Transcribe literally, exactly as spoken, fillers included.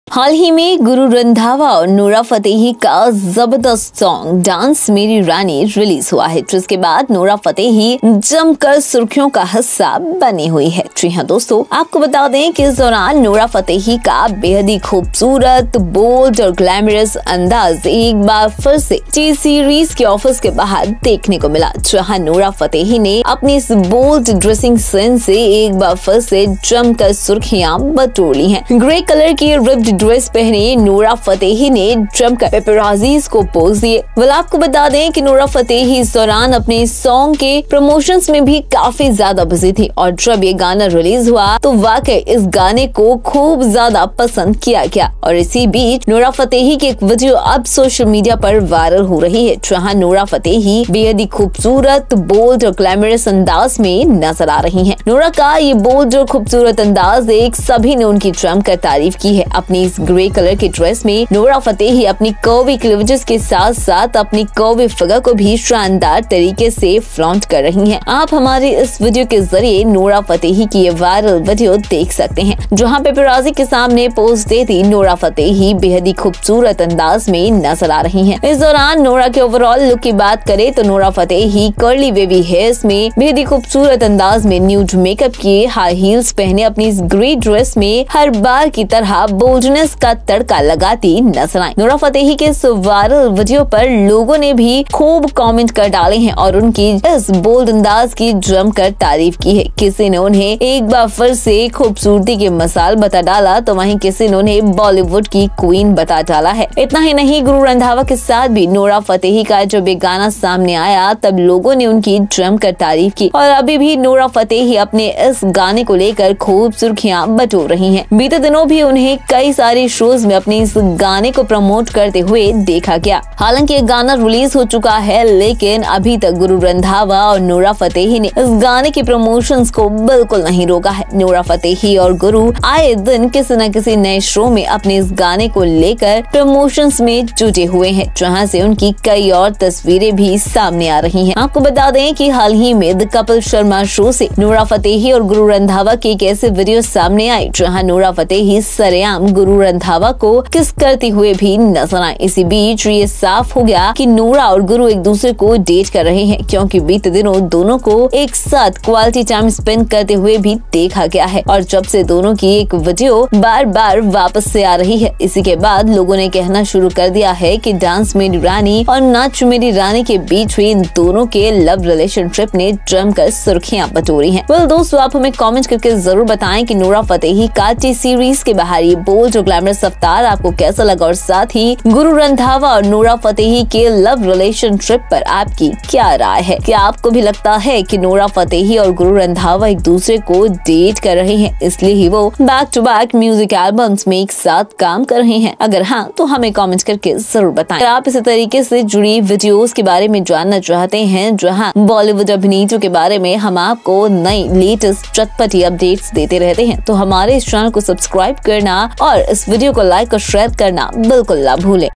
हाल ही में गुरु रंधावा और नोरा फतेही का जबरदस्त सॉन्ग डांस मेरी रानी रिलीज हुआ है, जिसके बाद नोरा फतेही जमकर सुर्खियों का हिस्सा बनी हुई है। जी हाँ दोस्तों, आपको बता दें कि इस दौरान नोरा फतेही का बेहद ही खूबसूरत, बोल्ड और ग्लैमरस अंदाज एक बार फिर से टी सीरीज के ऑफिस के बाहर देखने को मिला, जहाँ नोरा फतेही ने अपनी इस बोल्ड ड्रेसिंग सेंस से एक बार फिर से जमकर सुर्खियां बटोर ली हैं। ग्रे कलर की रिप्ड ड्रेस पहने नोरा फतेही ने जमकर पेपराजीज को पोज दिए। वेल आपको बता दें कि नोरा फतेही इस दौरान अपने सॉन्ग के प्रमोशंस में भी काफी ज्यादा बिजी थी और जब ये गाना रिलीज हुआ तो वाकई इस गाने को खूब ज्यादा पसंद किया गया। और इसी बीच नोरा फतेही की एक वीडियो अब सोशल मीडिया पर वायरल हो रही है, जहाँ नोरा फतेही बेहद ही खूबसूरत, बोल्ड और ग्लैमरस अंदाज में नजर आ रही है। नोरा का ये बोल्ड और खूबसूरत अंदाज देख सभी ने उनकी जमकर तारीफ की है। अपनी इस ग्रे कलर के ड्रेस में नोरा फतेही अपनी कर्वी क्लीवेजेस के साथ साथ अपनी कर्वी फिगर को भी शानदार तरीके से फ्लॉन्ट कर रही हैं। आप हमारे इस वीडियो के जरिए नोरा फतेही की ये वायरल वीडियो देख सकते हैं, जहां पेपराजी के सामने पोज देती नोरा फतेही बेहद ही खूबसूरत अंदाज में नजर आ रही हैं। इस दौरान नोरा के ओवरऑल लुक की बात करें तो Nora Fatehi curly wavy hairs में बेहद ही खूबसूरत अंदाज में न्यूड मेकअप किए, हाई हील्स पहने अपनी इस ग्रे ड्रेस में हर बार की तरह बोल्डनेस का तड़का लगाती नजर आई। नोरा फतेही के इस वायरल वीडियो पर लोगों ने भी खूब कमेंट कर डाले हैं और उनकी इस बोल्ड अंदाज की जमकर तारीफ की है। किसी ने उन्हें एक बार फिर से खूबसूरती के मिसाल बता डाला तो वहीं किसी ने उन्हें बॉलीवुड की क्वीन बता डाला है। इतना ही नहीं, गुरु रंधावा के साथ भी नोरा फतेही का जब ये गाना सामने आया तब लोगों ने उनकी जमकर तारीफ की और अभी भी नोरा फतेही अपने इस गाने को लेकर खूब सुर्खियां बटोर रही हैं। बीते दिनों भी उन्हें कई सारे शोज में अपने इस गाने को प्रमोट करते हुए देखा गया। हालांकि ये गाना रिलीज हो चुका है, लेकिन अभी तक गुरु रंधावा और नोरा फतेही ने इस गाने के प्रमोशंस को बिल्कुल नहीं रोका है। नोरा फतेही और गुरु आए दिन किसी न किसी नए शो में अपने इस गाने को लेकर प्रमोशंस में जुटे हुए हैं, जहां से उनकी कई और तस्वीरें भी सामने आ रही हैं। आपको बता दें कि हाल ही में द कपिल शर्मा शो से नोरा फतेही और गुरु रंधावा के एक ऐसे वीडियो सामने आए, जहां नोरा फतेही सरेआम गुरु रंधावा को किस करते हुए भी नजर आए। इसी बीच ये साफ हो गया कि नोरा और गुरु एक दूसरे को डेट कर रहे हैं, क्योंकि बीते दिनों दोनों को एक साथ क्वालिटी टाइम स्पेंड करते हुए भी देखा गया है। और जब से दोनों की एक वीडियो बार बार वापस से आ रही है, इसी के बाद लोगों ने कहना शुरू कर दिया है कि डांस मेरी रानी और नाच मेरी रानी के बीच हुई इन दोनों के लव रिलेशनशिप ने जमकर सुर्खियां बटोरी हैं। वेल दोस्तों, आप हमें कमेंट करके जरूर बताएं कि नोरा फतेही का टी सीरीज के बाहर ये बोल्ड और ग्लैमरस अवतार आपको कैसा लगा और साथ ही गुरु रंधावा और नोरा फतेही के लव रिलेशनशिप पर आपकी क्या राय है। क्या आपको भी लगता है कि नोरा फतेही और गुरु रंधावा एक दूसरे को डेट कर रहे हैं, इसलिए ही वो back to back music albums में एक साथ काम कर रहे हैं? अगर हाँ तो हमें कमेंट करके जरूर बताएं। अगर आप इसी तरीके से जुड़ी वीडियोस के बारे में जानना चाहते हैं, जहाँ बॉलीवुड अभिनेत्रियों के बारे में हम आपको नई लेटेस्ट चटपटी अपडेट्स देते रहते हैं, तो हमारे इस चैनल को सब्सक्राइब करना और इस वीडियो को लाइक और शेयर करना बिल्कुल ना भूलें।